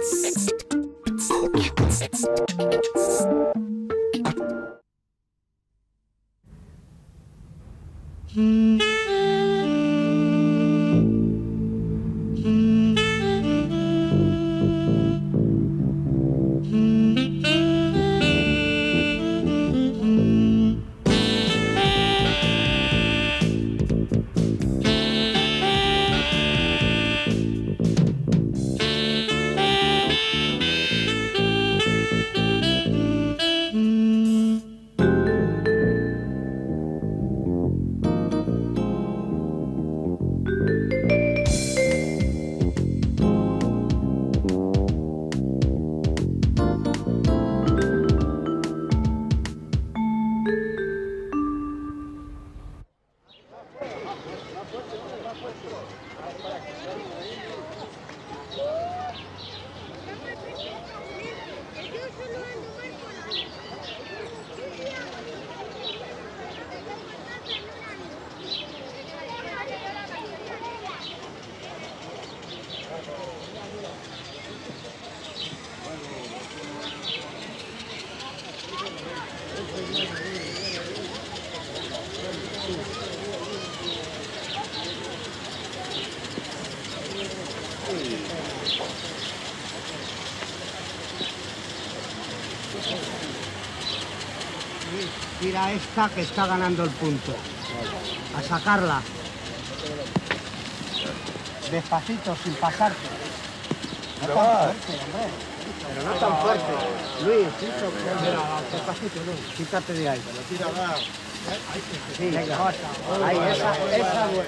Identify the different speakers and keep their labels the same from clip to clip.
Speaker 1: Tira esta que está ganando el punto. A sacarla. Despacito, sin pasarte. No tan fuerte, hombre. Pero no tan fuerte. Luis, despacito, Luis. Quítate de ahí. Pero tira, sí, venga. Ahí, esa buena.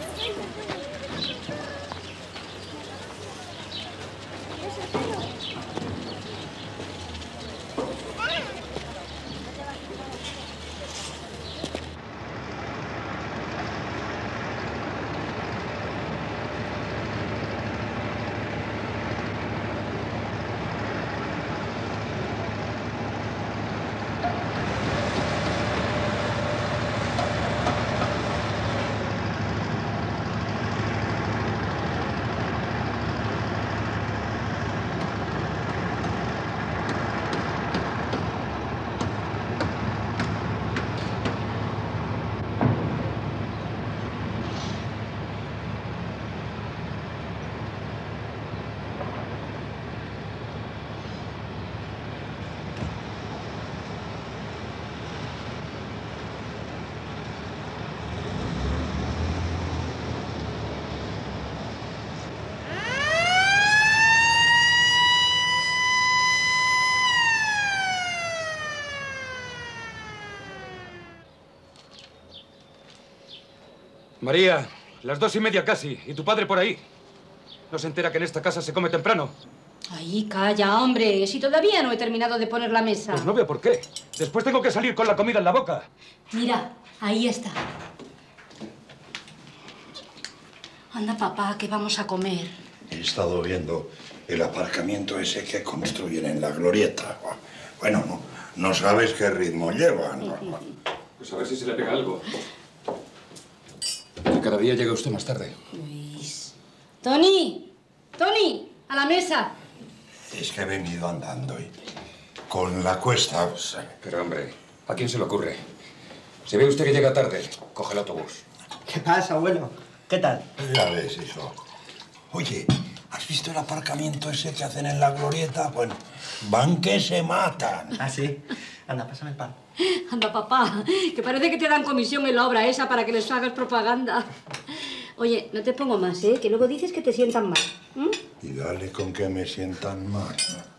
Speaker 2: María, las 2:30 casi, y tu padre por ahí. ¿No se entera que en esta casa se come temprano?
Speaker 3: Ay, calla, hombre, si todavía no he terminado de poner la mesa.
Speaker 2: Pues no veo por qué. Después tengo que salir con la comida en la boca.
Speaker 3: Mira, ahí está. Anda, papá, que vamos a comer.
Speaker 4: He estado viendo el aparcamiento ese que construyen en la glorieta. Bueno, no sabes qué ritmo lleva, ¿no?
Speaker 2: Pues a ver si se le pega algo. Que cada día llega usted más tarde.
Speaker 3: Luis. ¡Tony! ¡Tony! ¡A la mesa!
Speaker 4: Es que he venido andando y con la cuesta... Pues...
Speaker 2: Pero, hombre, ¿a quién se le ocurre? Si ve usted que llega tarde, coge el autobús.
Speaker 1: ¿Qué pasa, abuelo? ¿Qué tal?
Speaker 4: Ya ves, hijo. Oye, ¿has visto el aparcamiento ese que hacen en la glorieta? Bueno, van que se matan.
Speaker 1: ¿Ah, sí? Anda, pásame el pan.
Speaker 3: Anda, papá, que parece que te dan comisión en la obra esa para que les hagas propaganda. Oye, no te pongo más, ¿eh? Que luego dices que te sientan mal.
Speaker 4: Y dale con que me sientan mal.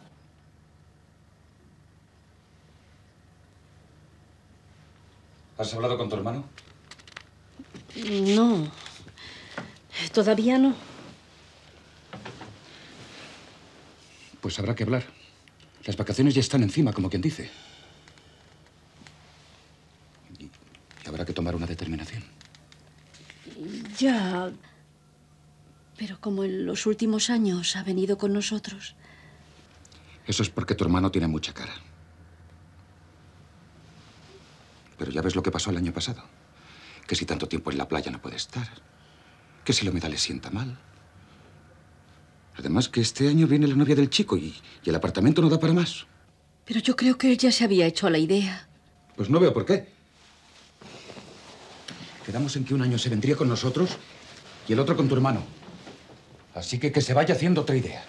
Speaker 2: ¿Has hablado con tu hermano?
Speaker 3: No. Todavía no.
Speaker 2: Pues habrá que hablar. Las vacaciones ya están encima, como quien dice. Y habrá que tomar una determinación.
Speaker 3: Ya. Pero como en los últimos años ha venido con nosotros.
Speaker 2: Eso es porque tu hermano tiene mucha cara. Pero ya ves lo que pasó el año pasado. Que si tanto tiempo en la playa no puede estar. Que si la humedad le sienta mal. Además que este año viene la novia del chico y el apartamento no da para más.
Speaker 3: Pero yo creo que él ya se había hecho a la idea.
Speaker 2: Pues no veo por qué. Quedamos en que un año se vendría con nosotros y el otro con tu hermano. Así que se vaya haciendo otra idea.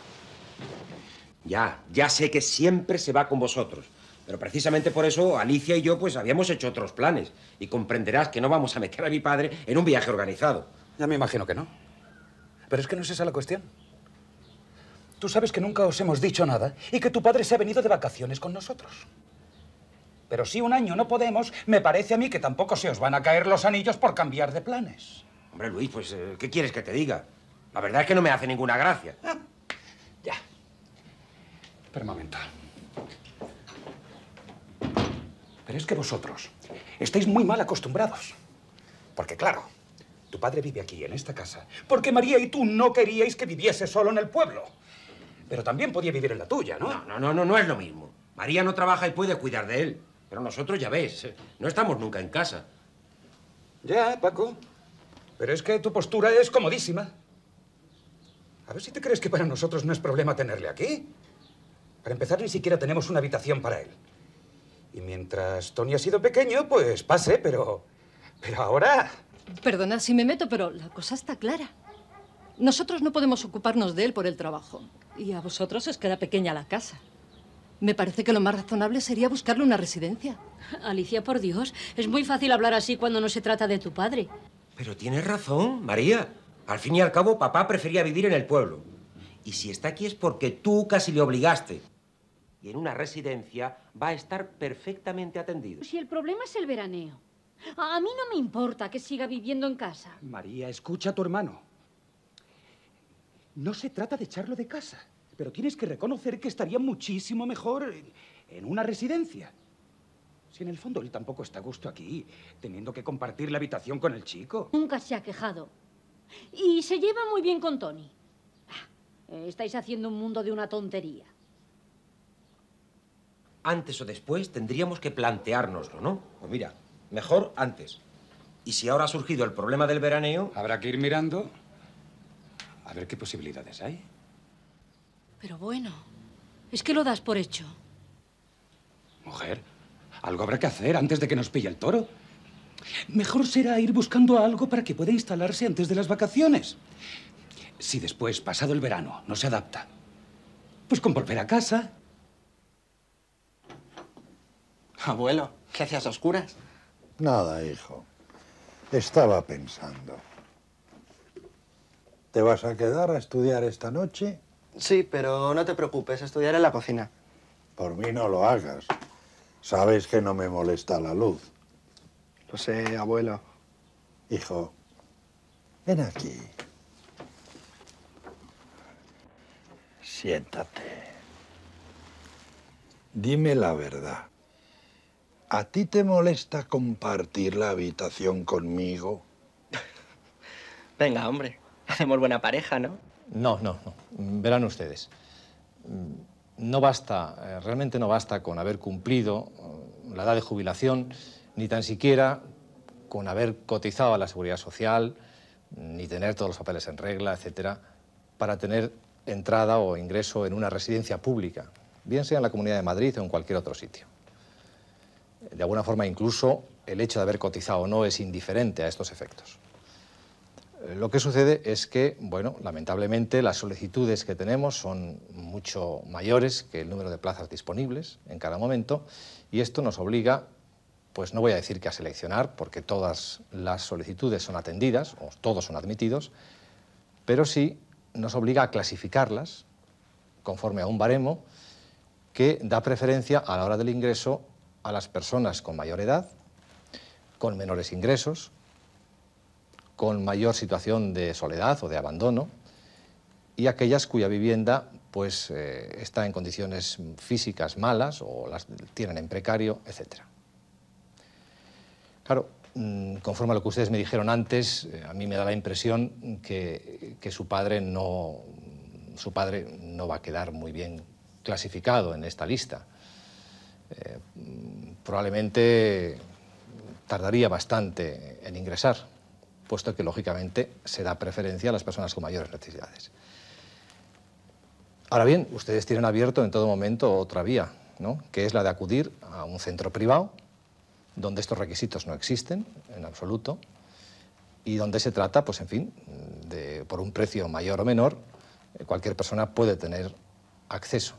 Speaker 5: Ya sé que siempre se va con vosotros. Pero precisamente por eso Alicia y yo pues habíamos hecho otros planes. Y comprenderás que no vamos a meter a mi padre en un viaje organizado.
Speaker 2: Ya me imagino que no. Pero es que no es esa la cuestión. Tú sabes que nunca os hemos dicho nada y que tu padre se ha venido de vacaciones con nosotros. Pero si un año no podemos, me parece a mí que tampoco se os van a caer los anillos por cambiar de planes.
Speaker 5: Hombre, Luis, pues, ¿qué quieres que te diga? La verdad es que no me hace ninguna gracia.
Speaker 2: Ya. Espera un momento. Pero es que vosotros estáis muy mal acostumbrados. Porque, claro, tu padre vive aquí, en esta casa, porque María y tú no queríais que viviese solo en el pueblo. Pero también podía vivir en la tuya, ¿no?
Speaker 5: No es lo mismo. María no trabaja y puede cuidar de él. Pero nosotros, ya ves, no estamos nunca en casa.
Speaker 2: Ya, Paco. Pero es que tu postura es comodísima. A ver si te crees que para nosotros no es problema tenerle aquí. Para empezar, ni siquiera tenemos una habitación para él. Y mientras Tony ha sido pequeño, pues pase, pero ahora...
Speaker 6: Perdona si me meto, pero la cosa está clara. Nosotros no podemos ocuparnos de él por el trabajo. Y a vosotros os queda pequeña la casa. Me parece que lo más razonable sería buscarle una residencia.
Speaker 3: Alicia, por Dios, es muy fácil hablar así cuando no se trata de tu padre.
Speaker 5: Pero tienes razón, María. Al fin y al cabo, papá prefería vivir en el pueblo. Y si está aquí es porque tú casi le obligaste. Y en una residencia va a estar perfectamente atendido.
Speaker 3: Si el problema es el veraneo, a mí no me importa que siga viviendo en casa.
Speaker 2: María, escucha a tu hermano. No se trata de echarlo de casa, pero tienes que reconocer que estaría muchísimo mejor en una residencia. Si en el fondo él tampoco está a gusto aquí, teniendo que compartir la habitación con el chico.
Speaker 3: Nunca se ha quejado. Y se lleva muy bien con Tony. Estáis haciendo un mundo de una tontería.
Speaker 5: Antes o después tendríamos que planteárnoslo, ¿no? Pues mira, mejor antes. Y si ahora ha surgido el problema del veraneo...
Speaker 2: Habrá que ir mirando a ver qué posibilidades hay.
Speaker 3: Pero bueno, es que lo das por hecho.
Speaker 2: Mujer, algo habrá que hacer antes de que nos pille el toro. Mejor será ir buscando algo para que pueda instalarse antes de las vacaciones. Si después, pasado el verano, no se adapta, pues con volver a casa.
Speaker 1: Abuelo, ¿qué hacías a oscuras?
Speaker 4: Nada, hijo. Estaba pensando. ¿Te vas a quedar a estudiar esta noche?
Speaker 1: Sí, pero no te preocupes, estudiaré en la cocina.
Speaker 4: Por mí no lo hagas. Sabes que no me molesta la luz.
Speaker 1: Lo sé, abuelo.
Speaker 4: Hijo, ven aquí. Siéntate. Dime la verdad. ¿A ti te molesta compartir la habitación conmigo?
Speaker 1: Venga, hombre, hacemos buena pareja, ¿no?
Speaker 7: No. Verán ustedes. No basta, realmente no basta con haber cumplido la edad de jubilación, ni tan siquiera con haber cotizado a la Seguridad Social, ni tener todos los papeles en regla, etcétera, para tener entrada o ingreso en una residencia pública, bien sea en la Comunidad de Madrid o en cualquier otro sitio. De alguna forma, incluso, el hecho de haber cotizado o no es indiferente a estos efectos. Lo que sucede es que, bueno, lamentablemente las solicitudes que tenemos son mucho mayores que el número de plazas disponibles en cada momento y esto nos obliga, pues no voy a decir que a seleccionar, porque todas las solicitudes son atendidas o todos son admitidos, pero sí nos obliga a clasificarlas conforme a un baremo que da preferencia a la hora del ingreso a las personas con mayor edad, con menores ingresos, con mayor situación de soledad o de abandono y aquellas cuya vivienda pues, está en condiciones físicas malas o las tienen en precario, etc. Claro, conforme a lo que ustedes me dijeron antes, a mí me da la impresión que su padre no va a quedar muy bien clasificado en esta lista. Probablemente tardaría bastante en ingresar, puesto que, lógicamente, se da preferencia a las personas con mayores necesidades. Ahora bien, ustedes tienen abierto en todo momento otra vía, ¿no? Que es la de acudir a un centro privado, donde estos requisitos no existen en absoluto, y donde se trata, pues en fin, por un precio mayor o menor, cualquier persona puede tener acceso.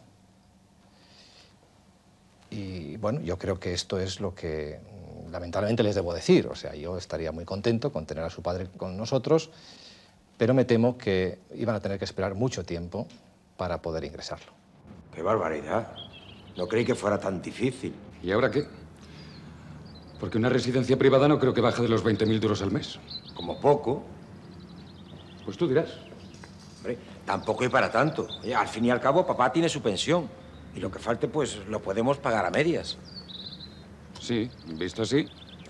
Speaker 7: Y bueno, yo creo que esto es lo que lamentablemente les debo decir. O sea, yo estaría muy contento con tener a su padre con nosotros, pero me temo que iban a tener que esperar mucho tiempo para poder ingresarlo.
Speaker 5: ¡Qué barbaridad! No creí que fuera tan difícil.
Speaker 2: ¿Y ahora qué? Porque una residencia privada no creo que baje de los 20.000 duros al mes.
Speaker 5: Como poco.
Speaker 2: Pues tú dirás.
Speaker 5: Hombre, tampoco hay para tanto. Oye, al fin y al cabo, papá tiene su pensión. Y lo que falte, pues, lo podemos pagar a medias.
Speaker 2: Sí, visto así.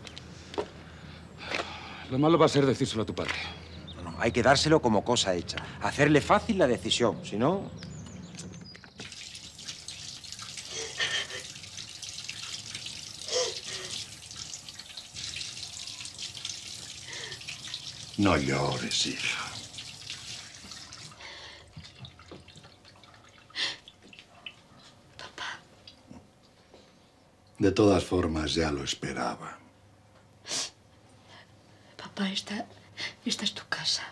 Speaker 2: Lo malo va a ser decírselo a tu padre.
Speaker 5: No, hay que dárselo como cosa hecha. Hacerle fácil la decisión, si no...
Speaker 4: No llores, hija.
Speaker 3: Papá.
Speaker 4: De todas formas, ya lo esperaba.
Speaker 3: Papá, esta es tu casa.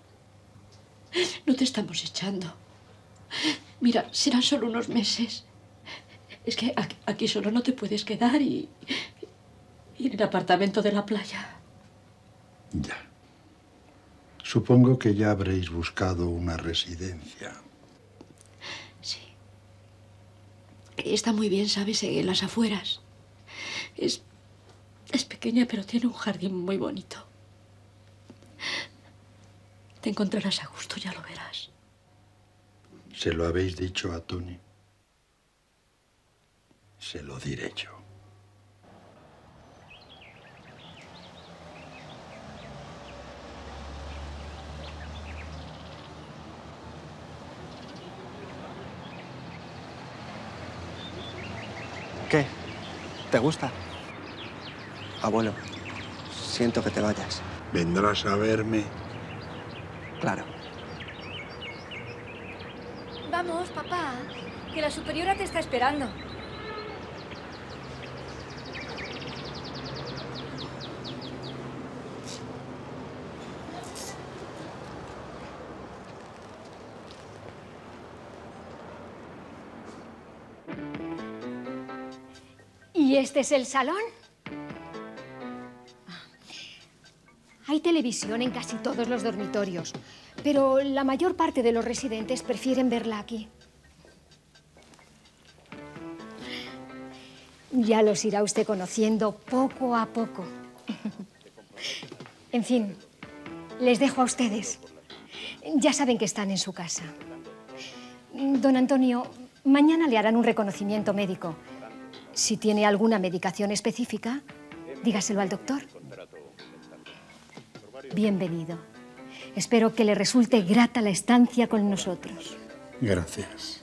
Speaker 3: No te estamos echando. Mira, serán solo unos meses. Es que aquí solo no te puedes quedar y en el apartamento de la playa.
Speaker 4: Ya. Supongo que ya habréis buscado una residencia.
Speaker 3: Sí. Está muy bien, ¿sabes? En las afueras. Es pequeña, pero tiene un jardín muy bonito. Te encontrarás a gusto, ya lo verás.
Speaker 4: ¿Se lo habéis dicho a Tony? Se lo diré yo.
Speaker 1: ¿Qué? ¿Te gusta? Abuelo, siento que te vayas.
Speaker 4: ¿Vendrás a verme?
Speaker 1: Claro.
Speaker 8: Vamos, papá, que la superiora te está esperando. ¿Y este es el salón? Hay televisión en casi todos los dormitorios, pero la mayor parte de los residentes prefieren verla aquí. Ya los irá usted conociendo poco a poco. En fin, les dejo a ustedes. Ya saben que están en su casa. Don Antonio, mañana le harán un reconocimiento médico. Si tiene alguna medicación específica, dígaselo al doctor. Bienvenido. Espero que le resulte grata la estancia con nosotros.
Speaker 4: Gracias.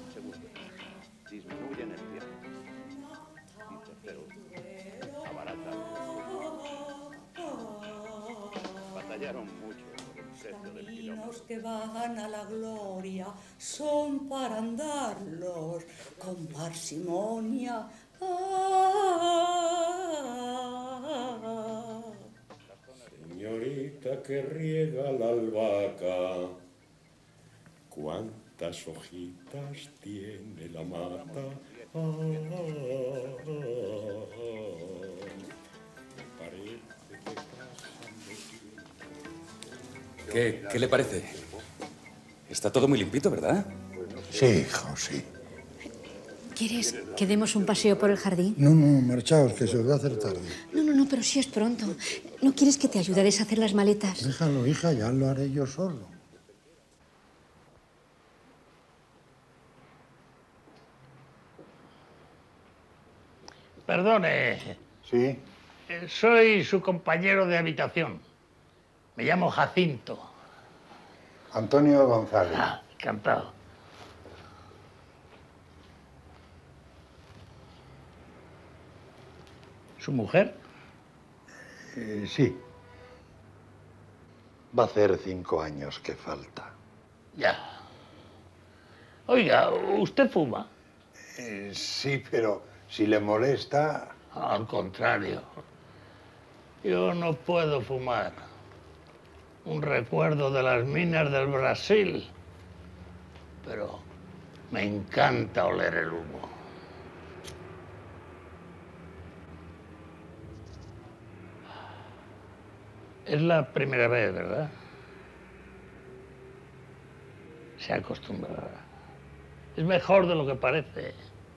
Speaker 9: Caminos que van a la gloria son para andarlos con parsimonia.
Speaker 10: Señorita que riega la albahaca, cuántas hojitas tiene la mata.
Speaker 2: ¿Qué le parece? Está todo muy limpito, ¿verdad?
Speaker 4: Sí, hijo, sí.
Speaker 3: ¿Quieres que demos un paseo por el jardín?
Speaker 4: No, marchaos, que se os va a hacer tarde.
Speaker 3: No, pero sí es pronto. ¿No quieres que te ayude a deshacer las maletas?
Speaker 4: Déjalo, hija, ya lo haré yo solo.
Speaker 11: Perdone.
Speaker 4: Sí.
Speaker 11: Soy su compañero de habitación. Me llamo Jacinto.
Speaker 4: Antonio González.
Speaker 11: Ah, encantado. ¿Su mujer?
Speaker 4: Sí. Va a hacer 5 años que falta.
Speaker 11: Ya. Oiga, ¿usted fuma?
Speaker 4: Sí, pero si le molesta...
Speaker 11: Al contrario. Yo no puedo fumar. Un recuerdo de las minas del Brasil. Pero me encanta oler el humo. Es la primera vez, ¿verdad? Se acostumbrará. Es mejor de lo que parece.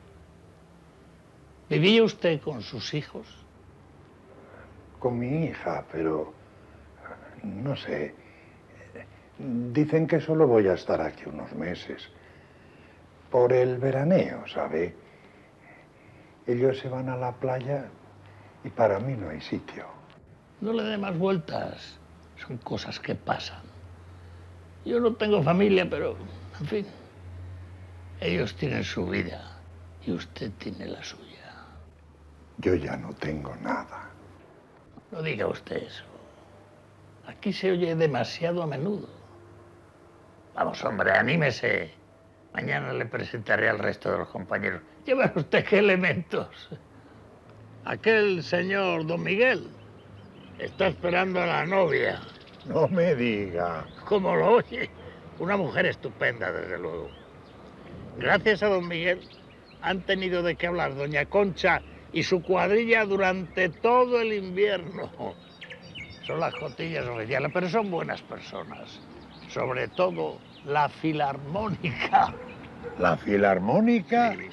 Speaker 11: ¿Vivía usted con sus hijos?
Speaker 4: Con mi hija, pero... no sé. Dicen que solo voy a estar aquí unos meses. Por el veraneo, ¿sabe? Ellos se van a la playa y para mí no hay sitio.
Speaker 11: No le dé más vueltas. Son cosas que pasan. Yo no tengo familia, pero, en fin, ellos tienen su vida y usted tiene la suya.
Speaker 4: Yo ya no tengo nada.
Speaker 11: No diga usted eso. Aquí se oye demasiado a menudo. Vamos, hombre, anímese. Mañana le presentaré al resto de los compañeros. ¿Lleva usted qué elementos? Aquel señor don Miguel está esperando a la novia.
Speaker 4: No me diga.
Speaker 11: ¿Cómo lo oye? Una mujer estupenda, desde luego. Gracias a don Miguel han tenido de qué hablar doña Concha y su cuadrilla durante todo el invierno. Son las cotillas oficiales, pero son buenas personas. Sobre todo la filarmónica.
Speaker 4: ¿La filarmónica?
Speaker 11: Sí.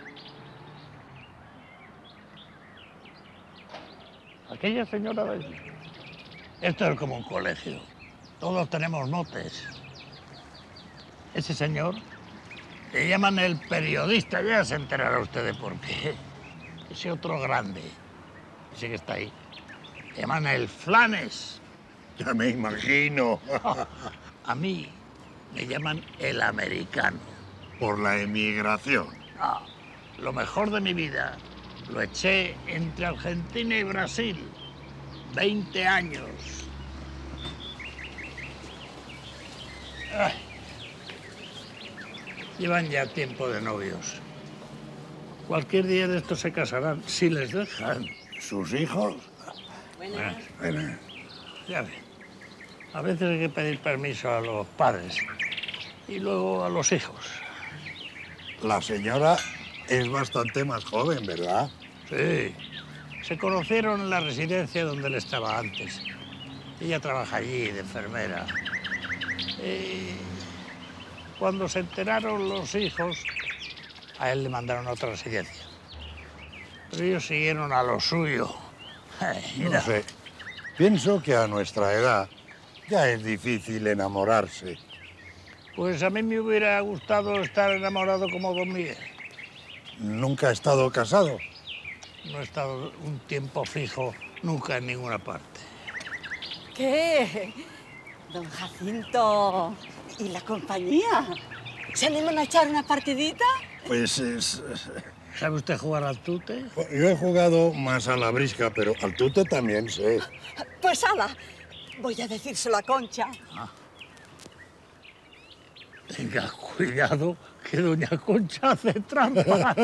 Speaker 11: Aquella señora de allí. Esto es como un colegio. Todos tenemos motes. Ese señor, le llaman el periodista, ya se enterará usted de por qué. Ese otro grande, ese que está ahí, le llaman el Flanes.
Speaker 4: Ya me imagino.
Speaker 11: A mí me llaman el americano.
Speaker 4: Por la emigración.
Speaker 11: Lo mejor de mi vida lo eché entre Argentina y Brasil. 20 años. Ay. Llevan ya tiempo de novios. Cualquier día de estos se casarán, si les dejan.
Speaker 4: ¿Sus hijos?
Speaker 11: Buenas.
Speaker 4: Buenas.
Speaker 11: Ya ven. A veces hay que pedir permiso a los padres y luego a los hijos.
Speaker 4: La señora es bastante más joven, ¿verdad?
Speaker 11: Sí. Se conocieron en la residencia donde él estaba antes. Ella trabaja allí de enfermera. Cuando se enteraron los hijos, a él le mandaron a otra residencia. Pero ellos siguieron a lo suyo.
Speaker 4: No sé. Pienso que a nuestra edad ya es difícil enamorarse.
Speaker 11: Pues a mí me hubiera gustado estar enamorado como don Miguel.
Speaker 4: ¿Nunca ha estado casado?
Speaker 11: No he estado un tiempo fijo nunca en ninguna parte.
Speaker 12: ¿Qué? Don Jacinto y la compañía. ¿Se animan a echar una partidita?
Speaker 4: Pues es...
Speaker 11: ¿Sabe usted jugar al tute?
Speaker 4: Yo he jugado más a la brisca, pero al tute también sé.
Speaker 12: Pues ala, voy a decírselo a Concha.
Speaker 11: Tenga cuidado, que doña Concha hace trampas.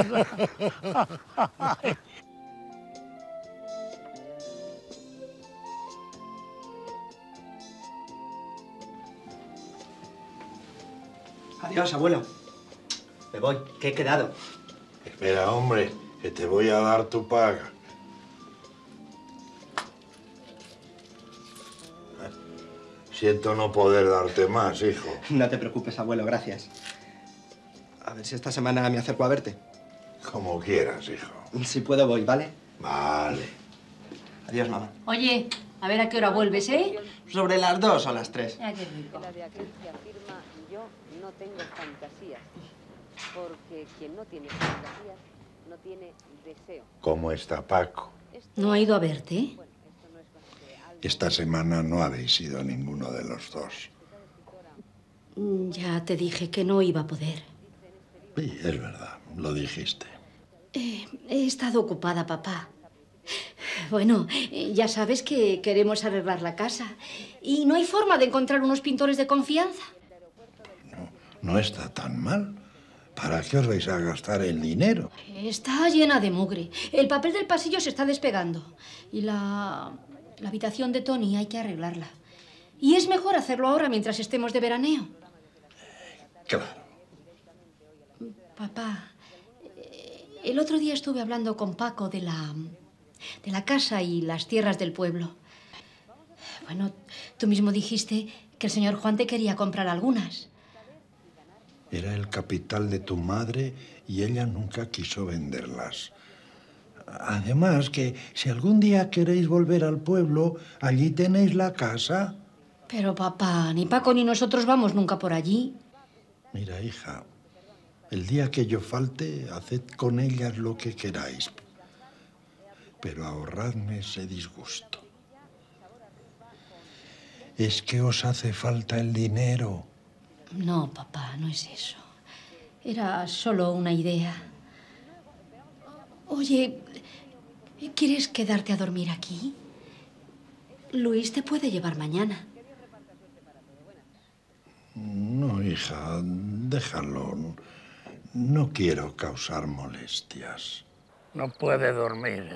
Speaker 1: Adiós, abuelo. Me voy, que he quedado.
Speaker 4: Espera, hombre, que te voy a dar tu paga. Siento no poder darte más, hijo.
Speaker 1: No te preocupes, abuelo, gracias. A ver si esta semana me acerco a verte.
Speaker 4: Como quieras, hijo.
Speaker 1: Si puedo voy, ¿vale?
Speaker 4: Vale.
Speaker 1: Adiós, mamá.
Speaker 3: Oye, a ver a qué hora vuelves, ¿eh?
Speaker 1: Sobre las 2 o las 3.
Speaker 3: Ah, qué rico.
Speaker 13: La de aquel que afirma, yo no tengo fantasías, porque quien no tiene fantasías no tiene deseo.
Speaker 4: ¿Cómo está Paco?
Speaker 3: ¿No ha ido a verte?
Speaker 4: Esta semana no habéis ido ninguno de los dos.
Speaker 3: Ya te dije que no iba a poder.
Speaker 4: Sí, es verdad, lo dijiste.
Speaker 3: He estado ocupada, papá. Bueno, ya sabes que queremos arreglar la casa y no hay forma de encontrar unos pintores de confianza.
Speaker 4: No está tan mal. ¿Para qué os vais a gastar el dinero?
Speaker 3: Está llena de mugre. El papel del pasillo se está despegando. Y la habitación de Tony hay que arreglarla. Y es mejor hacerlo ahora mientras estemos de veraneo.
Speaker 4: Claro.
Speaker 3: Papá, el otro día estuve hablando con Paco de la casa y las tierras del pueblo. Bueno, tú mismo dijiste que el señor Juan te quería comprar algunas.
Speaker 4: Era el capital de tu madre y ella nunca quiso venderlas. Además, que si algún día queréis volver al pueblo, allí tenéis la casa.
Speaker 3: Pero papá, ni Paco ni nosotros vamos nunca por allí.
Speaker 4: Mira, hija, el día que yo falte, haced con ellas lo que queráis. Pero ahorradme ese disgusto. Es que os hace falta el dinero.
Speaker 3: No, papá, no es eso. Era solo una idea. Oye, ¿quieres quedarte a dormir aquí? Luis te puede llevar mañana.
Speaker 4: No, hija, déjalo. No quiero causar molestias.
Speaker 11: No puede dormir.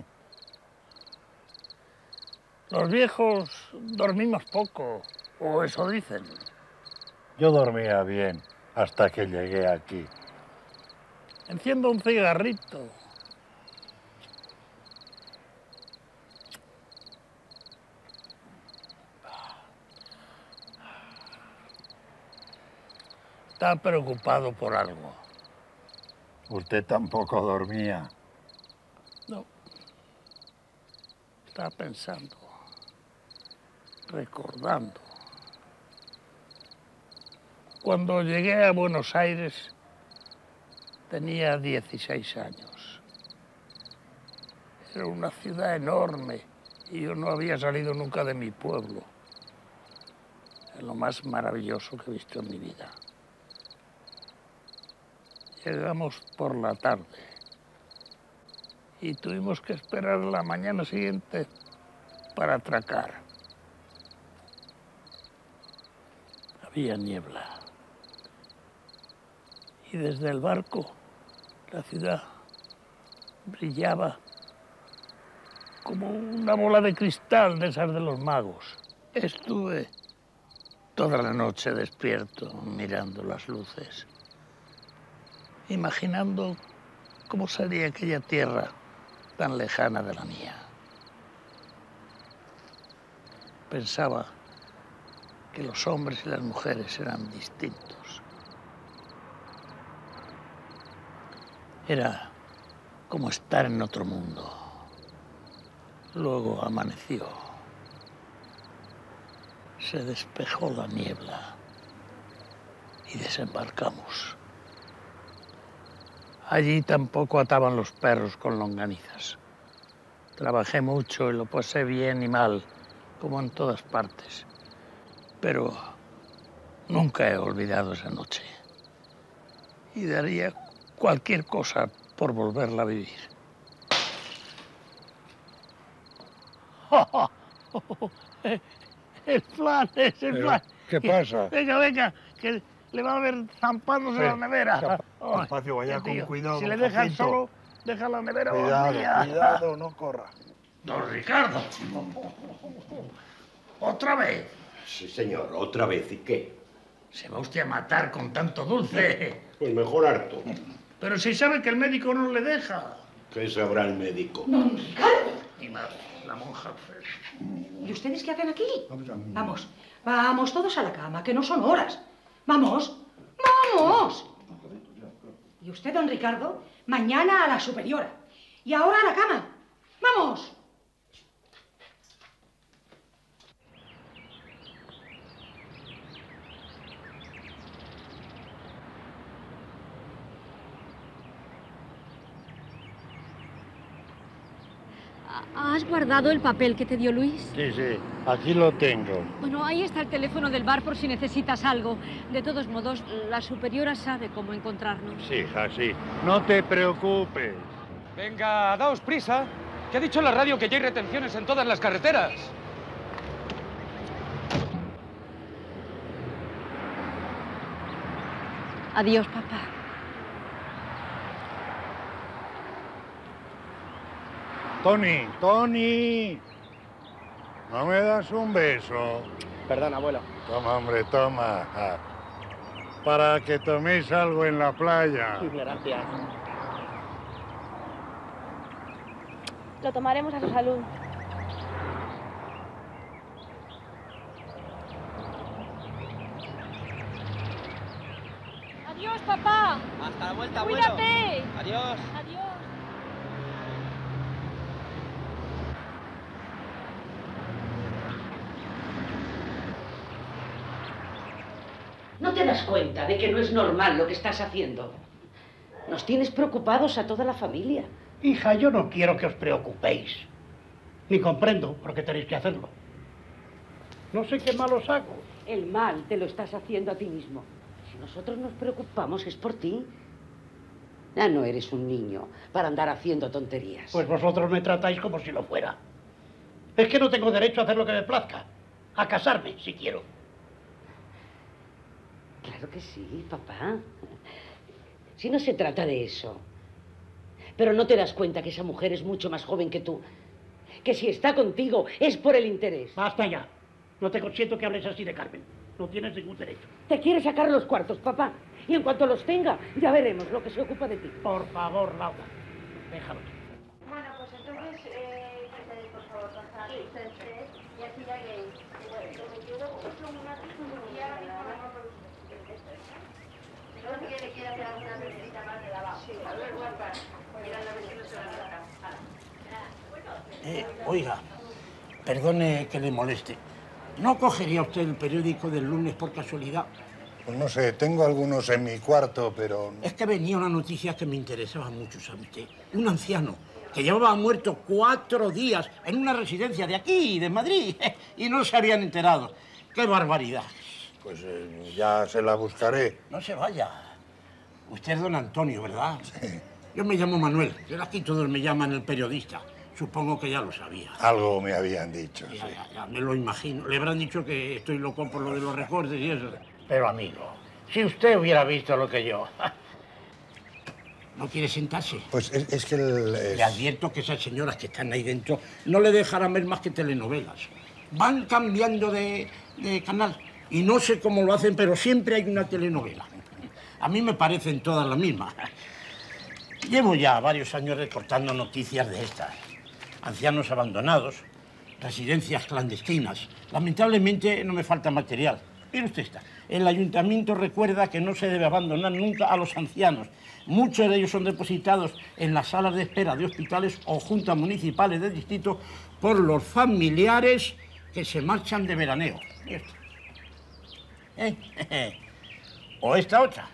Speaker 11: Los viejos dormimos poco, o eso dicen. Yo dormía bien hasta que llegué aquí. Enciendo un cigarrito. Está preocupado por algo.
Speaker 4: Usted tampoco dormía.
Speaker 11: No. Está pensando, recordando. Cuando llegué a Buenos Aires tenía 16 años. Era una ciudad enorme y yo no había salido nunca de mi pueblo. Es lo más maravilloso que he visto en mi vida. Llegamos por la tarde y tuvimos que esperar la mañana siguiente para atracar. Había niebla. Y desde el barco la ciudad brillaba como una bola de cristal de esas de los magos. Estuve toda la noche despierto mirando las luces, imaginando cómo sería aquella tierra tan lejana de la mía. Pensaba que los hombres y las mujeres eran distintos. Era como estar en otro mundo. Luego amaneció. Se despejó la niebla y desembarcamos. Allí tampoco ataban los perros con longanizas. Trabajé mucho y lo pasé bien y mal, como en todas partes. Pero nunca he olvidado esa noche. Y daría cualquier cosa por volverla a vivir. El flan, es el flan.
Speaker 4: ¿Qué pasa?
Speaker 11: Venga, venga, que le va a ver zampándose la nevera.
Speaker 4: Despacio, vaya con cuidado.
Speaker 11: Si le
Speaker 4: don
Speaker 11: dejan
Speaker 4: Jacinto.
Speaker 11: solo, deja la nevera
Speaker 4: Cuidado,
Speaker 11: vacía.
Speaker 4: cuidado, no corra.
Speaker 11: Don Ricardo. ¿Otra vez?
Speaker 14: Sí, señor, otra vez. ¿Y qué?
Speaker 11: Se va usted a matar con tanto dulce.
Speaker 14: Pues mejor harto.
Speaker 11: Pero si sabe que el médico no le deja.
Speaker 14: ¿Qué sabrá el médico?
Speaker 3: Don Ricardo.
Speaker 11: Mi madre, la monja.
Speaker 15: ¿Y ustedes qué hacen aquí? Vamos, vamos todos a la cama, que no son horas. Vamos, vamos. Y usted, don Ricardo, mañana a la superiora. Y ahora a la cama. Vamos.
Speaker 3: ¿Has guardado el papel que te dio Luis?
Speaker 11: Sí, sí, aquí lo tengo.
Speaker 3: Bueno, ahí está el teléfono del bar por si necesitas algo. De todos modos, la superiora sabe cómo encontrarnos.
Speaker 11: Sí, hija, sí. No te preocupes.
Speaker 2: Venga, daos prisa. ¿Qué ha dicho la radio que ya hay retenciones en todas las carreteras?
Speaker 3: Adiós, papá.
Speaker 4: Tony, Tony. ¿No me das un beso?
Speaker 1: Perdón, abuelo.
Speaker 4: Toma, hombre, toma. Para que toméis algo en la playa.
Speaker 1: Gracias.
Speaker 16: Lo tomaremos a su salud. Adiós, papá.
Speaker 1: Hasta la vuelta, abuelo.
Speaker 16: Cuídate.
Speaker 1: Adiós.
Speaker 16: Adiós.
Speaker 15: ¿No te das cuenta de que no es normal lo que estás haciendo? Nos tienes preocupados a toda la familia.
Speaker 11: Hija, yo no quiero que os preocupéis. Ni comprendo por qué tenéis que hacerlo. No sé qué mal os hago.
Speaker 15: El mal te lo estás haciendo a ti mismo. Si nosotros nos preocupamos es por ti. Ya no eres un niño para andar haciendo tonterías.
Speaker 11: Pues vosotros me tratáis como si lo fuera. Es que no tengo derecho a hacer lo que me plazca. A casarme, si quiero.
Speaker 15: Claro que sí, papá. Si no se trata de eso. Pero no te das cuenta que esa mujer es mucho más joven que tú. Que si está contigo es por el interés.
Speaker 11: Basta ya. No te consiento que hables así de Carmen. No tienes ningún derecho.
Speaker 15: Te quiere sacar los cuartos, papá. Y en cuanto los tenga, ya veremos lo que se ocupa de ti.
Speaker 11: Por favor, Laura. Déjalo.
Speaker 16: Bueno, pues entonces, por favor, pasar ustedes tres y así ya que me quedo con una y ahora mismo vamos por ustedes. No sé que le quiera hacer alguna medicina más de lavado. Sí, a ver, guapa. Mira, la vez que no se va a sacar.
Speaker 11: Oiga, perdone que le moleste. ¿No cogería usted el periódico del lunes por casualidad?
Speaker 4: Pues no sé, tengo algunos en mi cuarto, pero...
Speaker 11: Es que venía una noticia que me interesaba mucho, ¿sabe usted? Un anciano que llevaba muerto 4 días en una residencia de aquí, de Madrid, y no se habían enterado. ¡Qué barbaridad!
Speaker 4: Pues ya se la buscaré.
Speaker 11: No se vaya. Usted es don Antonio, ¿verdad? Sí. Yo me llamo Manuel. Yo aquí todos me llaman el periodista. Supongo que ya lo sabía.
Speaker 4: Algo me habían dicho,
Speaker 11: sí. Ya, me lo imagino. Le habrán dicho que estoy loco por lo de los recortes y eso. Pero, amigo, si usted hubiera visto lo que yo... ¿No quiere sentarse?
Speaker 4: Pues es que
Speaker 11: Le advierto que esas señoras que están ahí dentro no le dejarán ver más que telenovelas. Van cambiando de canal. Y no sé cómo lo hacen, pero siempre hay una telenovela. A mí me parecen todas las mismas. Llevo ya varios años recortando noticias de estas. Ancianos abandonados, residencias clandestinas. Lamentablemente no me falta material. Mire usted esta. El ayuntamiento recuerda que no se debe abandonar nunca a los ancianos. Muchos de ellos son depositados en las salas de espera de hospitales o juntas municipales de distrito por los familiares que se marchan de veraneo. Mire esto. O esta otra.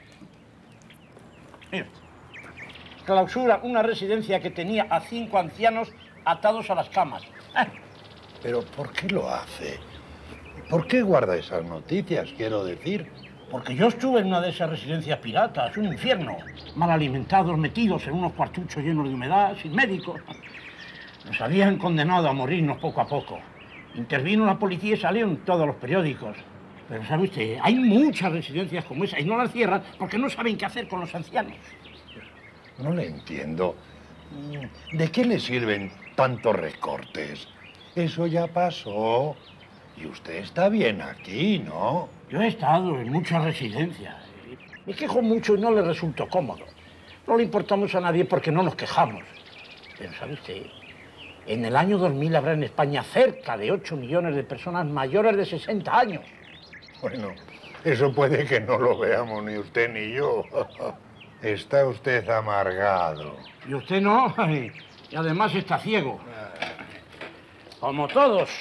Speaker 11: Mira. Clausura una residencia que tenía a 5 ancianos atados a las camas.
Speaker 4: ¿Pero por qué lo hace? ¿Por qué guarda esas noticias, quiero decir?
Speaker 11: Porque yo estuve en una de esas residencias piratas, un infierno. Mal alimentados, metidos en unos cuartuchos llenos de humedad, sin médicos. Nos habían condenado a morirnos poco a poco. Intervino la policía y salieron todos los periódicos. Pero sabe usted, hay muchas residencias como esa y no las cierran porque no saben qué hacer con los ancianos.
Speaker 4: No le entiendo. ¿De qué le sirven tantos recortes? Eso ya pasó. Y usted está bien aquí, ¿no?
Speaker 11: Yo he estado en muchas residencias. Me quejo mucho y no le resulto cómodo. No le importamos a nadie porque no nos quejamos. Pero ¿sabe usted? En el año 2000 habrá en España cerca de 8 millones de personas mayores de 60 años.
Speaker 4: Bueno, eso puede que no lo veamos ni usted ni yo. Está usted amargado.
Speaker 11: Y usted no, y además está ciego. Como todos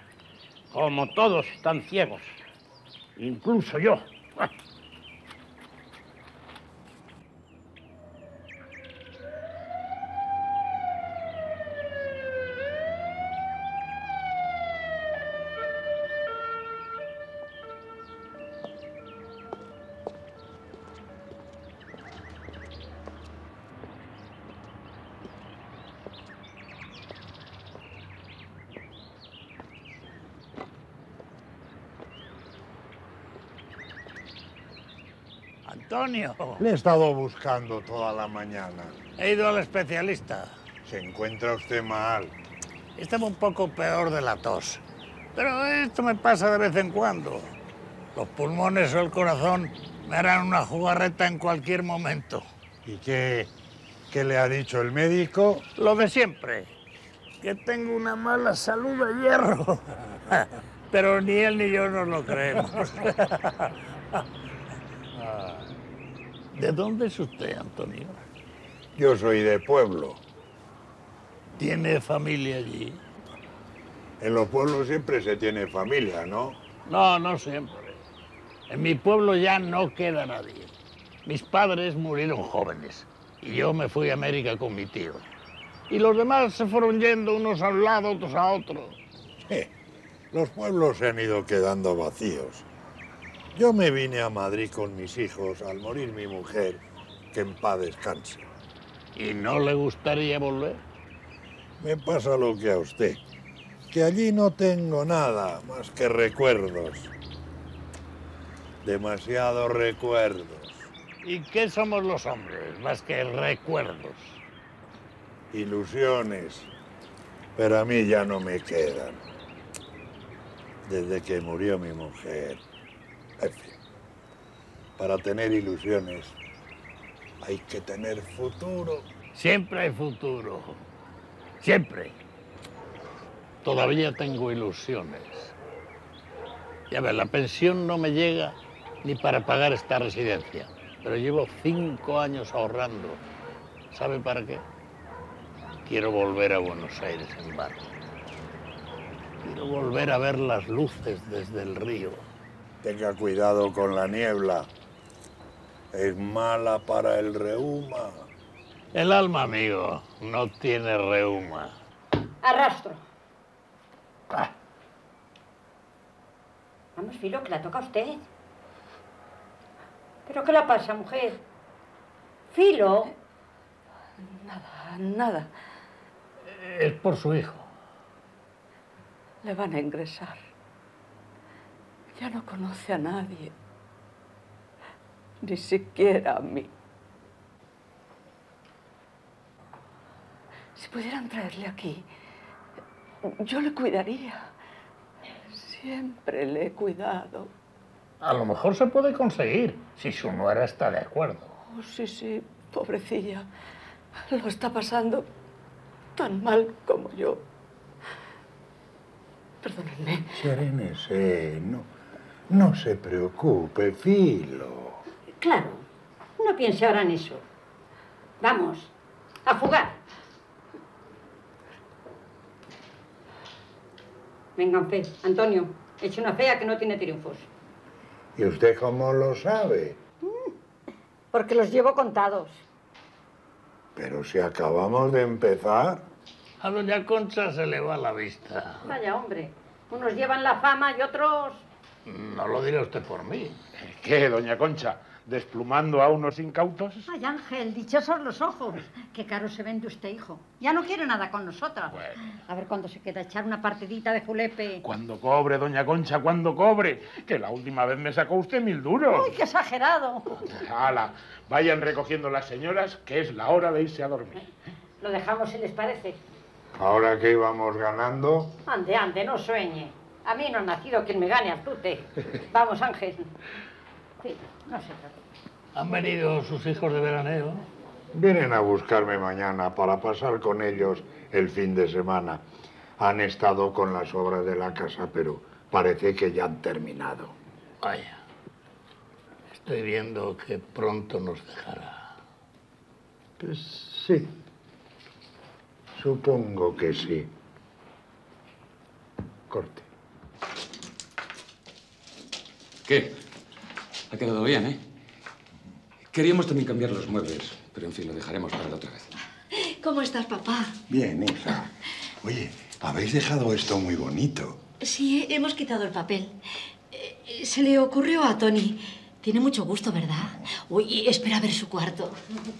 Speaker 11: están ciegos. Incluso yo. Antonio.
Speaker 4: Le he estado buscando toda la mañana.
Speaker 11: He ido al especialista.
Speaker 4: ¿Se encuentra usted mal?
Speaker 11: Estaba un poco peor de la tos. Pero esto me pasa de vez en cuando. Los pulmones o el corazón me harán una jugarreta en cualquier momento.
Speaker 4: ¿Y qué le ha dicho el médico?
Speaker 11: Lo de siempre, que tengo una mala salud de hierro. Pero ni él ni yo nos lo creemos. ¿De dónde es usted, Antonio?
Speaker 4: Yo soy de pueblo.
Speaker 11: ¿Tiene familia allí?
Speaker 4: En los pueblos siempre se tiene familia, ¿no?
Speaker 11: No, no siempre. En mi pueblo ya no queda nadie. Mis padres murieron jóvenes y yo me fui a América con mi tío. Y los demás se fueron yendo unos a un lado, otros a otro.
Speaker 4: Los pueblos se han ido quedando vacíos. Yo me vine a Madrid con mis hijos al morir mi mujer, que en paz descanse.
Speaker 11: ¿Y no le gustaría volver?
Speaker 4: Me pasa lo que a usted, que allí no tengo nada más que recuerdos. Demasiados recuerdos.
Speaker 11: ¿Y qué somos los hombres más que recuerdos?
Speaker 4: Ilusiones, pero a mí ya no me quedan. Desde que murió mi mujer. En fin, para tener ilusiones hay que tener futuro.
Speaker 11: Siempre hay futuro. Siempre. Todavía tengo ilusiones. Ya ves, la pensión no me llega ni para pagar esta residencia. Pero llevo 5 años ahorrando. ¿Sabe para qué? Quiero volver a Buenos Aires en barco. Quiero volver a ver las luces desde el río.
Speaker 4: Tenga cuidado con la niebla. Es mala para el reuma.
Speaker 11: El alma, amigo, no tiene reuma.
Speaker 15: Arrastro. Vamos, Filo, que la toca a usted. ¿Pero qué le pasa, mujer? Filo.
Speaker 9: Nada, nada.
Speaker 11: Es por su hijo.
Speaker 9: Le van a ingresar. Ya no conoce a nadie. Ni siquiera a mí. Si pudieran traerle aquí, yo le cuidaría. Siempre le he cuidado.
Speaker 11: A lo mejor se puede conseguir, si su nuera está de acuerdo.
Speaker 9: Oh, sí, sí, pobrecilla. Lo está pasando tan mal como yo. Perdónenme.
Speaker 4: Serénese, no se preocupe, Filo.
Speaker 15: Claro, no piense ahora en eso. Vamos, a jugar. Vengan, fe. Antonio, eche una fea que no tiene triunfos.
Speaker 4: ¿Y usted cómo lo sabe?
Speaker 15: Porque los llevo contados.
Speaker 4: Pero si acabamos de empezar.
Speaker 11: A doña Concha se le va la vista.
Speaker 15: Vaya, hombre. Unos llevan la fama y otros...
Speaker 11: No lo dirá usted por mí.
Speaker 17: ¿Qué, doña Concha? ¿Desplumando a unos incautos?
Speaker 15: Ay, Ángel, dichosos los ojos. Qué caro se vende usted, hijo. Ya no quiere nada con nosotras.
Speaker 17: Bueno.
Speaker 15: A ver cuándo se queda echar una partidita de julepe.
Speaker 17: Cuando cobre, doña Concha, cuando cobre. Que la última vez me sacó usted 1000 duros.
Speaker 15: ¡Ay, qué exagerado!
Speaker 17: ¡Hala! Vayan recogiendo las señoras, que es la hora de irse a dormir.
Speaker 15: Lo dejamos si les parece.
Speaker 4: Ahora que íbamos ganando.
Speaker 15: Ande, ande, no sueñe. A mí no ha nacido quien me gane al tute. Vamos, Ángel. Sí, no se trata.
Speaker 11: ¿Han venido sus hijos de veraneo?
Speaker 4: Vienen a buscarme mañana para pasar con ellos el fin de semana. Han estado con las obras de la casa, pero parece que ya han terminado.
Speaker 11: Vaya. Estoy viendo que pronto nos dejará.
Speaker 4: Pues sí. Supongo que sí. Corte.
Speaker 2: ¿Qué? Ha quedado bien, ¿eh? Queríamos también cambiar los muebles, pero en fin, lo dejaremos para la otra vez.
Speaker 3: ¿Cómo estás, papá?
Speaker 4: Bien, hija. Oye, habéis dejado esto muy bonito.
Speaker 3: Sí, hemos quitado el papel. Se le ocurrió a Tony. Tiene mucho gusto, ¿verdad? Uy, espera a ver su cuarto.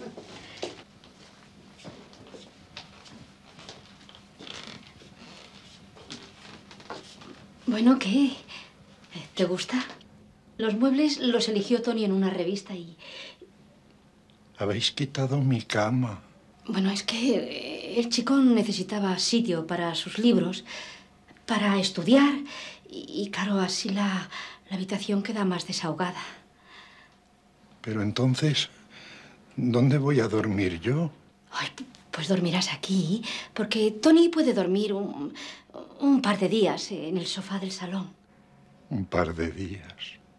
Speaker 3: Bueno, ¿qué? ¿Te gusta? Los muebles los eligió Tony en una revista y...
Speaker 4: Habéis quitado mi cama.
Speaker 3: Bueno, es que El chico necesitaba sitio para sus libros, para estudiar, y claro, así la habitación queda más desahogada.
Speaker 4: Pero entonces, ¿dónde voy a dormir yo?
Speaker 3: Ay, pues dormirás aquí, porque Tony puede dormir un par de días en el sofá del salón.
Speaker 4: Un par de días.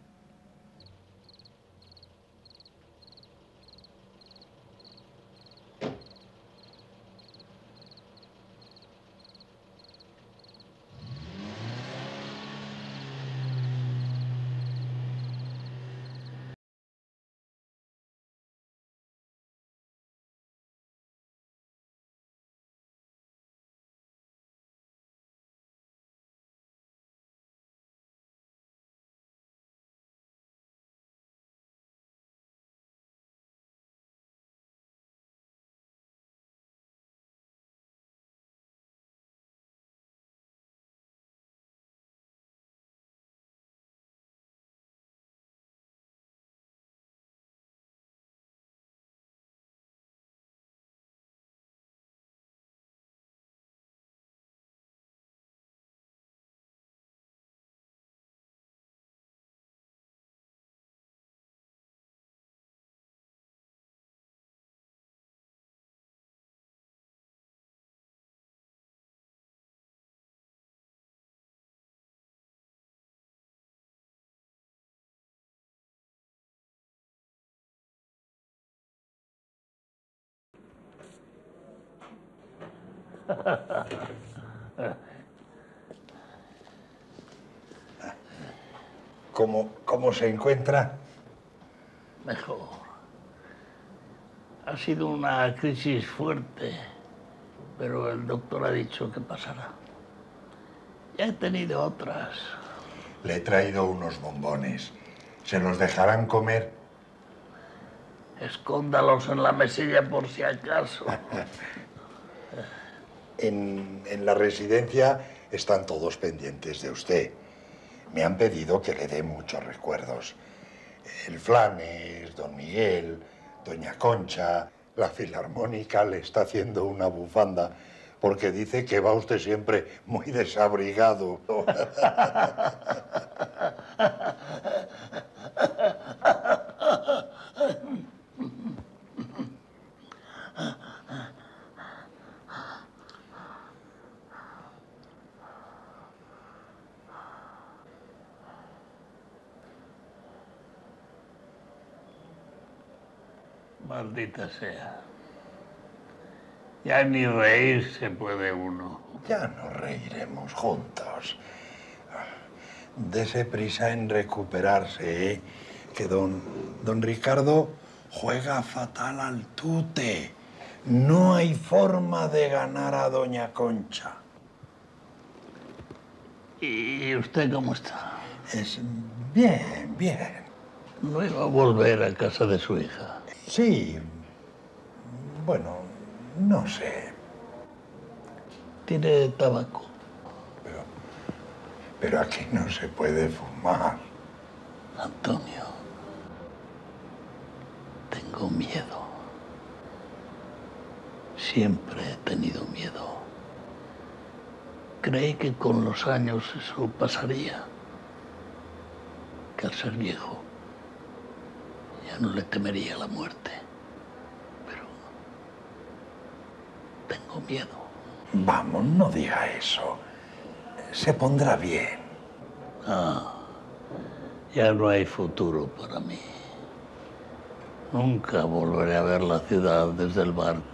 Speaker 4: ¿Cómo se encuentra?
Speaker 11: Mejor. Ha sido una crisis fuerte, pero el doctor ha dicho que pasará. Ya he tenido otras.
Speaker 4: Le he traído unos bombones. ¿Se los dejarán comer?
Speaker 11: Escóndalos en la mesilla por si acaso.
Speaker 4: En la residencia están todos pendientes de usted. Me han pedido que le dé muchos recuerdos. El Flanes, don Miguel, doña Concha, la Filarmónica le está haciendo una bufanda porque dice que va usted siempre muy desabrigado.
Speaker 11: Maldita sea. Ya ni reír se puede uno.
Speaker 4: Ya nos reiremos juntos. Dese prisa en recuperarse, ¿eh? Que don Ricardo juega fatal al tute. No hay forma de ganar a doña Concha.
Speaker 11: ¿Y usted cómo está?
Speaker 4: Bien, bien.
Speaker 11: ¿No iba a volver a casa de su hija?
Speaker 4: Sí. Bueno, no sé.
Speaker 11: ¿Tiene tabaco?
Speaker 4: Pero aquí no se puede fumar.
Speaker 11: Antonio, tengo miedo. Siempre he tenido miedo. Creí que con los años eso pasaría. Que al ser viejo ya no le temería la muerte. Pero tengo miedo.
Speaker 4: Vamos, no diga eso. Se pondrá bien.
Speaker 11: Ah, ya no hay futuro para mí. Nunca volveré a ver la ciudad desde el barco.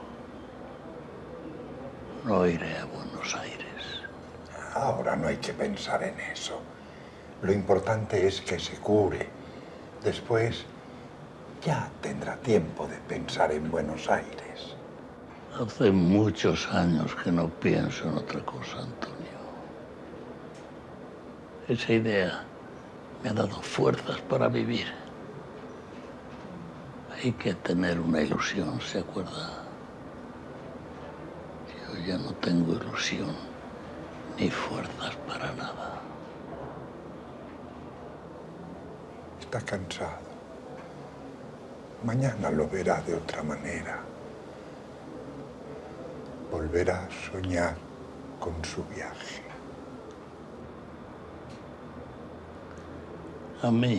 Speaker 11: No iré a Buenos Aires.
Speaker 4: Ahora no hay que pensar en eso. Lo importante es que se cure. Después ya tendrá tiempo de pensar en Buenos Aires.
Speaker 11: Hace muchos años que no pienso en otra cosa, Antonio. Esa idea me ha dado fuerzas para vivir. Hay que tener una ilusión, ¿se acuerda? Yo ya no tengo ilusión ni fuerzas para nada.
Speaker 4: Está cansado. Mañana lo verá de otra manera. volverá a soñar con su viaje.
Speaker 11: A mí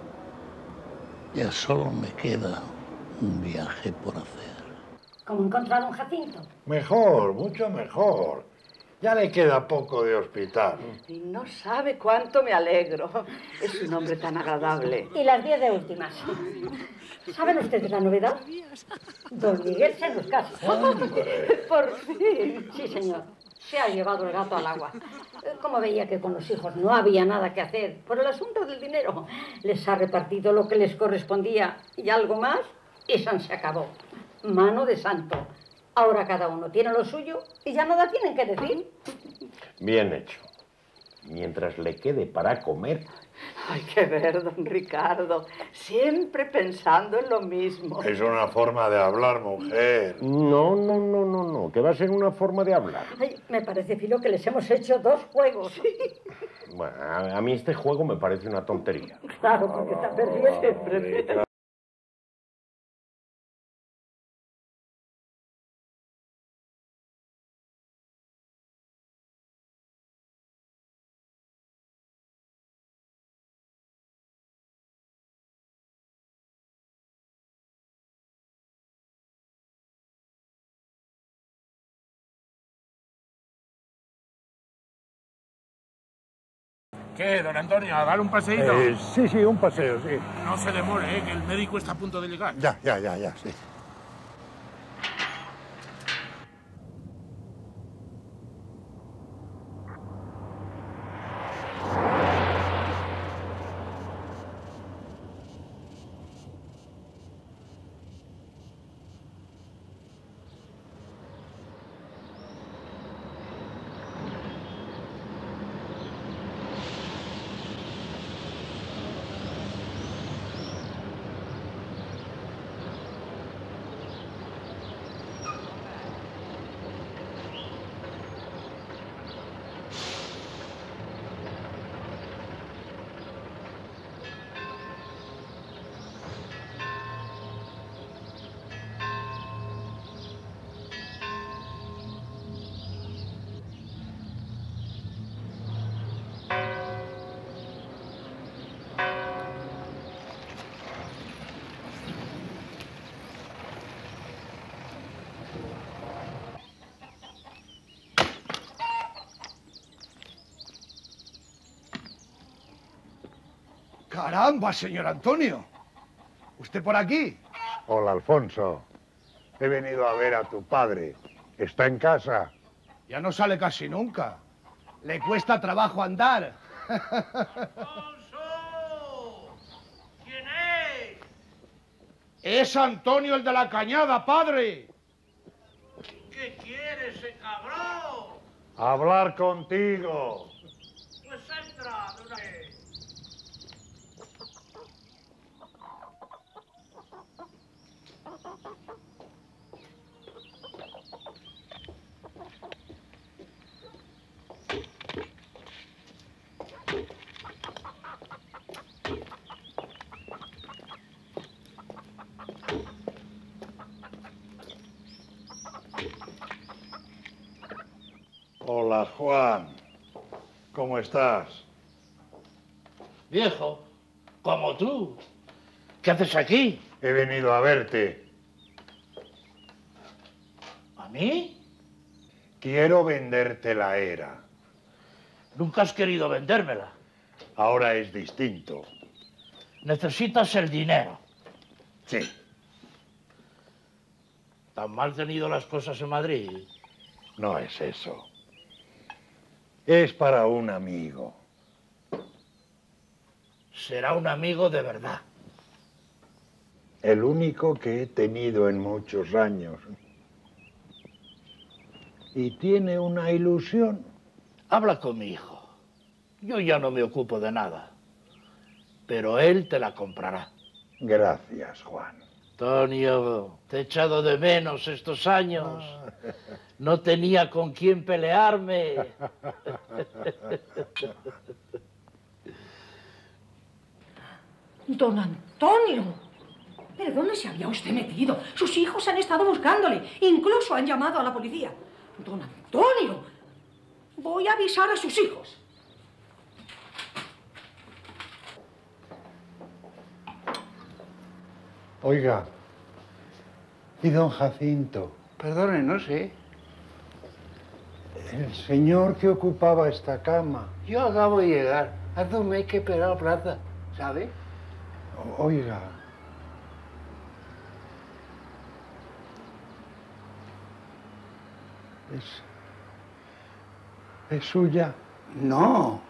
Speaker 11: ya solo me queda un viaje por hacer.
Speaker 15: ¿Cómo encontrar a don Jacinto?
Speaker 4: Mejor, mucho mejor. Ya le queda poco de hospital.
Speaker 9: Y no sabe cuánto me alegro. Es un hombre tan agradable.
Speaker 15: Y las 10 de últimas. ¿Saben ustedes la novedad? Don Miguel se nos casa.
Speaker 9: Por fin.
Speaker 15: Sí, señor. Se ha llevado el gato al agua. Como veía que con los hijos no había nada que hacer por el asunto del dinero, les ha repartido lo que les correspondía y algo más, y se acabó. Mano de santo. Ahora cada uno tiene lo suyo y ya nada tienen que decir.
Speaker 14: Bien hecho. Mientras le quede para comer.
Speaker 9: Hay que ver, don Ricardo. Siempre pensando en lo mismo.
Speaker 4: Es una forma de hablar, mujer.
Speaker 14: No. Que va a ser una forma de hablar.
Speaker 15: Ay, me parece, Filo, que les hemos hecho 2 juegos.
Speaker 14: Bueno, a mí este juego me parece una tontería.
Speaker 15: Claro, porque está perdido siempre.
Speaker 17: ¿Qué, don Antonio? ¿A dar un paseíto?
Speaker 4: Sí, un paseo, sí.
Speaker 17: No se demore, que el médico está a punto de llegar.
Speaker 4: Ya, sí.
Speaker 1: ¡Caramba, señor Antonio! ¿Usted por aquí?
Speaker 4: Hola, Alfonso. He venido a ver a tu padre. ¿Está en casa?
Speaker 1: Ya no sale casi nunca. Le cuesta trabajo andar.
Speaker 11: ¡Alfonso! ¿Quién es?
Speaker 1: ¡Es Antonio el de la cañada, padre!
Speaker 11: ¿Qué quiere ese cabrón?
Speaker 4: Hablar contigo.
Speaker 11: Pues entra de una vez.
Speaker 4: Hola, Juan. ¿Cómo estás?
Speaker 11: Viejo, como tú. ¿Qué haces aquí?
Speaker 4: He venido a verte.
Speaker 11: ¿A mí?
Speaker 4: Quiero venderte la era.
Speaker 11: Nunca has querido vendérmela.
Speaker 4: Ahora es distinto.
Speaker 11: Necesitas el dinero.
Speaker 4: Sí.
Speaker 11: ¿Tan mal tenido las cosas en Madrid?
Speaker 4: No es eso. Es para un amigo.
Speaker 11: Será un amigo de verdad.
Speaker 4: El único que he tenido en muchos años. Y tiene una ilusión.
Speaker 11: Habla con mi hijo. Yo ya no me ocupo de nada. Pero él te la comprará.
Speaker 4: Gracias, Juan.
Speaker 11: Antonio, te he echado de menos estos años. No tenía con quién pelearme.
Speaker 15: Don Antonio, ¿Pero dónde se había usted metido? Sus hijos han estado buscándole. Incluso han llamado a la policía. Don Antonio, voy a avisar a sus hijos.
Speaker 4: Oiga, ¿y don Jacinto?
Speaker 11: Perdone, no sé.
Speaker 4: El señor que ocupaba esta cama.
Speaker 11: Yo acabo de llegar. Hace un mes que esperar la plaza, ¿sabe?
Speaker 4: Oiga. ¿Es suya?
Speaker 11: No.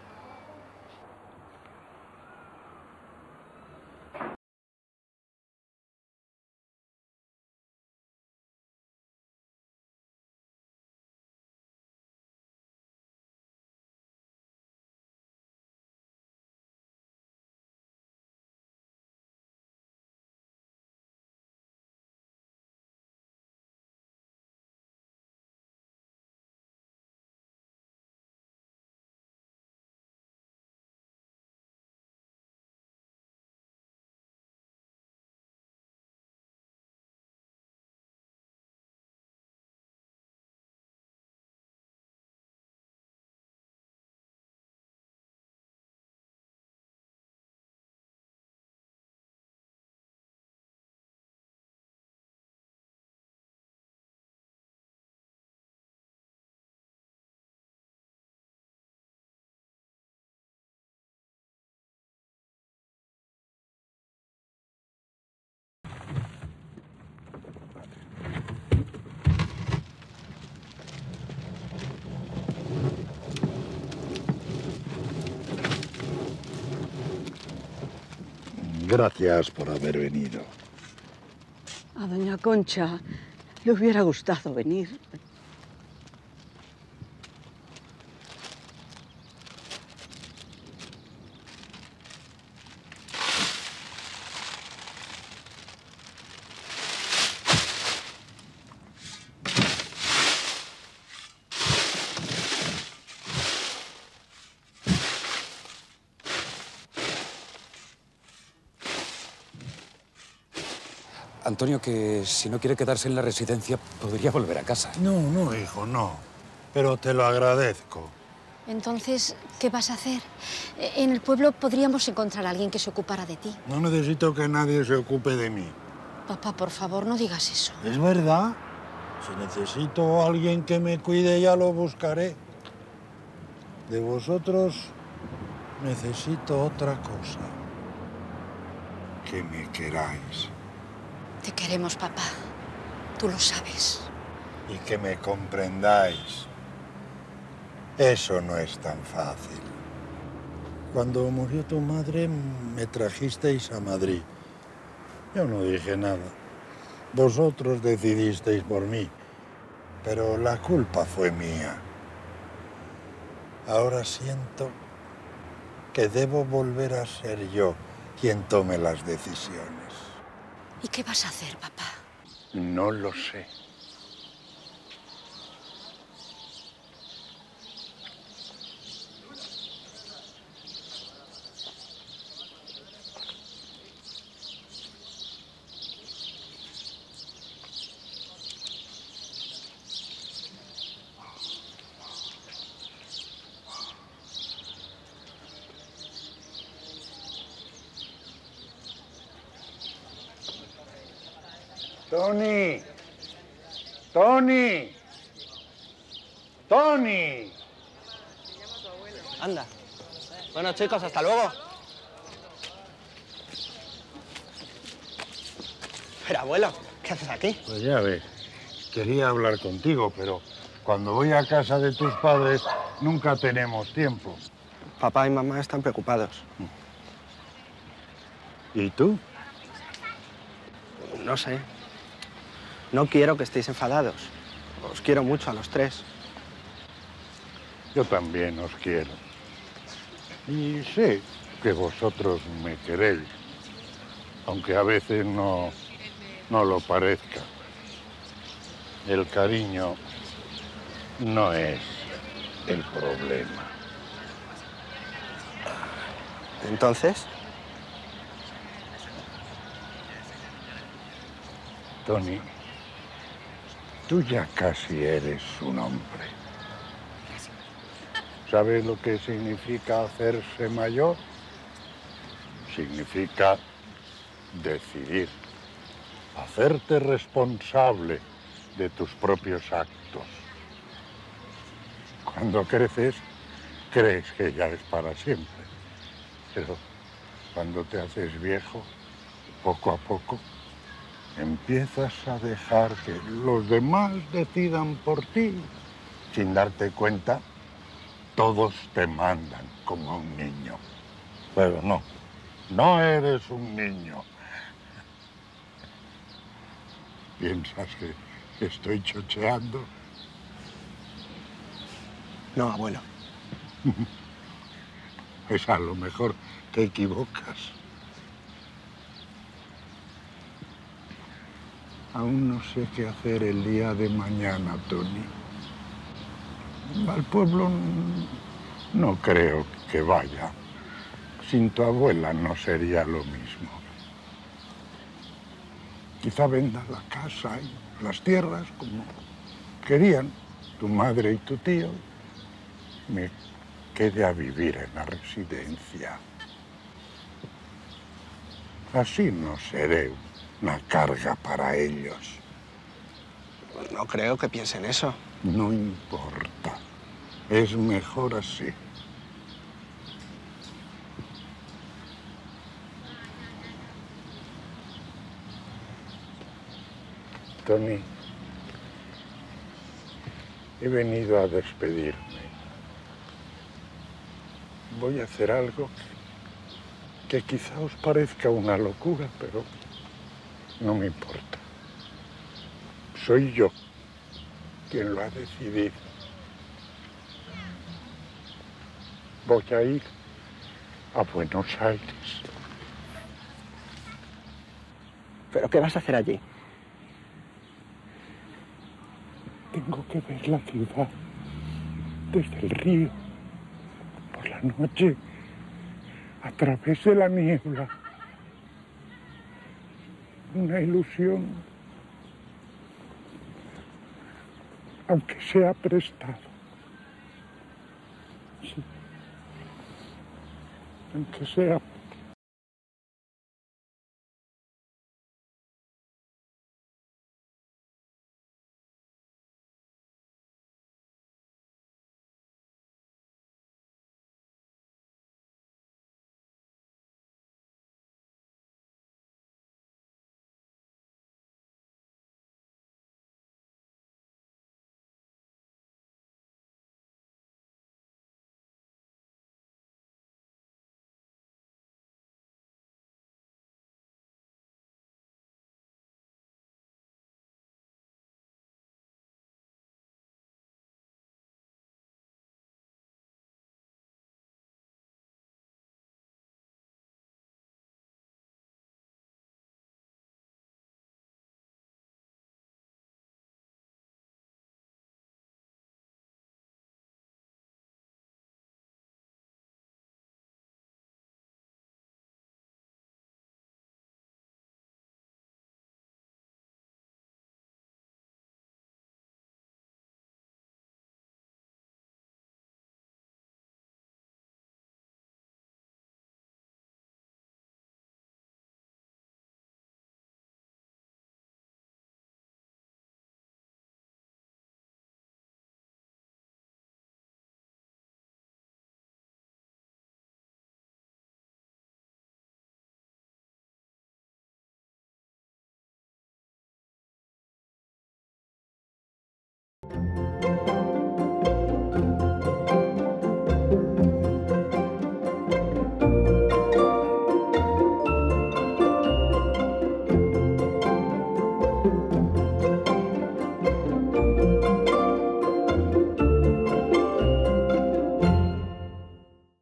Speaker 4: Gracias por haber venido.
Speaker 9: A doña Concha le hubiera gustado venir.
Speaker 2: Antonio, que si no quiere quedarse en la residencia, podría volver a casa.
Speaker 4: No, no, hijo, no. Pero te lo agradezco.
Speaker 8: Entonces, ¿qué vas a hacer? En el pueblo podríamos encontrar a alguien que se ocupara de ti.
Speaker 4: No necesito que nadie se ocupe de mí.
Speaker 8: Papá, por favor, no digas eso.
Speaker 4: ¿Es verdad? Si necesito a alguien que me cuide, ya lo buscaré. De vosotros necesito otra cosa. Que me queráis.
Speaker 8: Te queremos, papá. Tú lo sabes.
Speaker 4: Y que me comprendáis. Eso no es tan fácil. Cuando murió tu madre, me trajisteis a Madrid. Yo no dije nada. Vosotros decidisteis por mí. Pero la culpa fue mía. Ahora siento que debo volver a ser yo quien tome las decisiones.
Speaker 8: ¿Y qué vas a hacer, papá?
Speaker 4: No lo sé. Tony. Tony. Tony.
Speaker 18: Anda. Bueno, chicos, hasta luego. Pero, abuelo, ¿qué haces aquí?
Speaker 4: Pues ya ves, quería hablar contigo, pero cuando voy a casa de tus padres nunca tenemos tiempo.
Speaker 18: Papá y mamá están preocupados.
Speaker 4: ¿Y tú?
Speaker 18: No sé. No quiero que estéis enfadados. Os quiero mucho a los tres.
Speaker 4: Yo también os quiero. Y sé que vosotros me queréis, aunque a veces no lo parezca. El cariño no es el problema.
Speaker 18: ¿Entonces?
Speaker 4: Tony, tú ya casi eres un hombre. ¿Sabes lo que significa hacerse mayor? Significa decidir, hacerte responsable de tus propios actos. Cuando creces, crees que ya es para siempre, pero cuando te haces viejo, poco a poco, empiezas a dejar que los demás decidan por ti. Sin darte cuenta, todos te mandan como a un niño. Pero no eres un niño. ¿Piensas que estoy chocheando?
Speaker 18: No, abuelo.
Speaker 4: Pues a lo mejor te equivocas. Aún no sé qué hacer el día de mañana, Tony. Al pueblo no creo que vaya. Sin tu abuela no sería lo mismo. Quizá venda la casa y las tierras como querían tu madre y tu tío. Me quede a vivir en la residencia. Así no seré una carga para ellos.
Speaker 18: Pues no creo que piensen eso.
Speaker 4: No importa. Es mejor así. Tony, he venido a despedirme. Voy a hacer algo que quizá os parezca una locura, pero no me importa. Soy yo quien lo ha decidido. Voy a ir a Buenos Aires.
Speaker 18: ¿Pero qué vas a hacer allí?
Speaker 4: Tengo que ver la ciudad desde el río, por la noche, a través de la niebla. Una ilusión, aunque sea prestado. Sí. Aunque sea